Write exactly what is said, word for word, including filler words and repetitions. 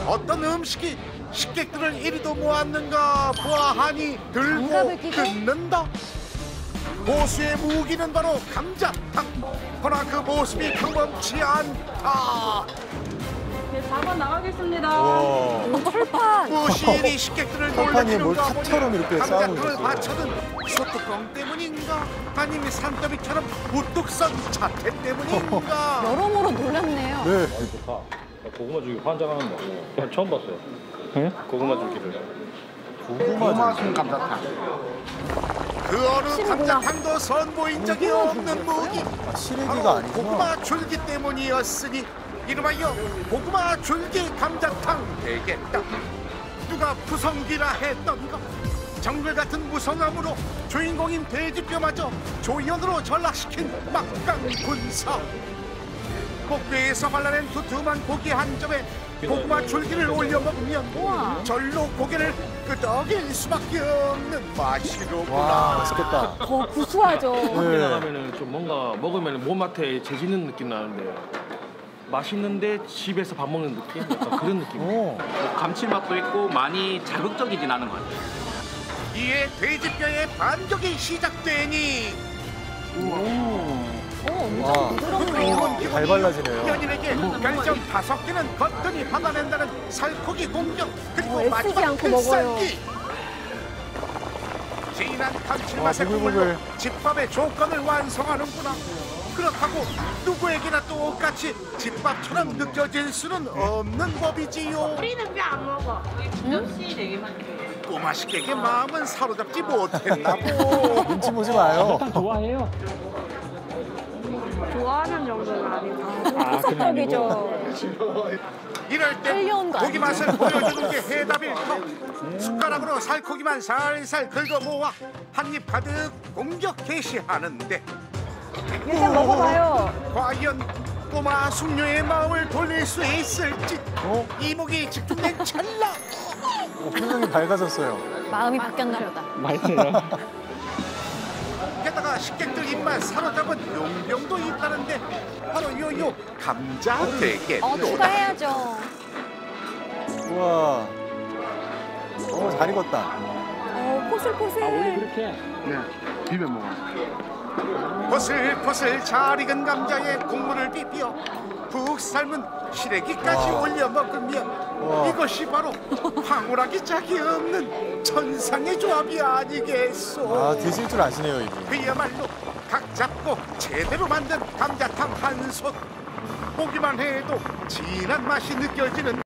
어떤 음식이 식객들을 이리도 모았는가 보아하니 들고 끊는다. 고수의 무기는 바로 감자탕. 그러나 그 모습이 평범치 않다. 네, 사 번 나가겠습니다. 철판. 무시일이 식객들을 철판이 뭘 놀래키는가 탑처럼 이렇게 쌓아놓은 감자탕을 거죠. 받쳐든 소뚜껑 때문인가? 아니면 산더미처럼 우뚝 선 자태 때문인가? 여러모로 놀랐네요. 네. 좋다. 고구마 줄기 환장하는 거. 그냥 처음 봤어요. 네? 고구마 줄기를. 고구마 좀 그 어느 감자탕도 선보인 적이 없는 무기. 아, 시래기가 바로 아니구나. 고구마 줄기 때문이었으니 이름하여 고구마 줄기 감자탕 되겠다. 누가 부성기라 했던가. 정글 같은 무성함으로 주인공인 돼지뼈마저 조연으로 전락시킨 막강 군사. 목뼈에서 발라낸 두툼한 고기 한 점에 고구마 줄기를 올려 먹으면 우와. 절로 고개를 끄덕일 수밖에 없는 맛이로구나. 와, 맛있겠다. 더 구수하죠. 밖에 네. 나가면은 좀 뭔가 먹으면 몸한테 재지는 느낌 나는데 맛있는데 집에서 밥 먹는 느낌? 약간 그런 느낌. 오. 감칠맛도 있고 많이 자극적이진 않은 것 같아요. 이에 돼지뼈의 반격이 시작되니 오, 와. 엄청 부드럽네요. 잘 발라지네요. 연인에게 별점 다섯 개는 거뜬히 받아낸다는 살코기 공격. 그리고 어, 애쓰지 마지막 않고 먹어요. 필살기. 진한 감칠맛의 와, 국물로 부글부글. 집밥의 조건을 완성하는구나. 그렇다고 누구에게나 똑같이 집밥처럼 느껴질 수는 없는 법이지요. 우리는 뼈 안 먹어. 접시 네 개만 줘요. 꼬마 식객의 마음은 사로잡지 못했나 보. 눈치 보지 마요. 좋아해요. 좋아하는 정도는 아니고. 소속법이죠. 이럴 때 끌려온 거 고기 아니죠? 맛을 보여주는 게 해답일 터. 숟가락으로 살코기만 살살 긁어 모아 한 입 가득 공격 개시하는데 일단 먹어봐요. 과연 꼬마 숙녀의 마음을 돌릴 수 있을지. 어? 이목이 집중된 찰나 어, 표정이 밝아졌어요. 마음이 바뀌었나 보다. 게다가 식객들 입맛 사로잡은 용병도 있다는데 바로 요요 감자 되게 어, 추가해야죠. 우와. 어, 잘 익었다. 어, 포슬포슬. 그렇게? 포슬포슬 잘 익은 감자에 국물을 비벼 푹 삶은 시래기까지 와. 올려 먹으면 와. 이것이 바로 황홀하기 짝이 없는 천상의 조합이 아니겠소. 아, 드실 줄 아시네요, 이분. 그야말로 각 잡고 제대로 만든 감자탕 한솥. 보기만 해도 진한 맛이 느껴지는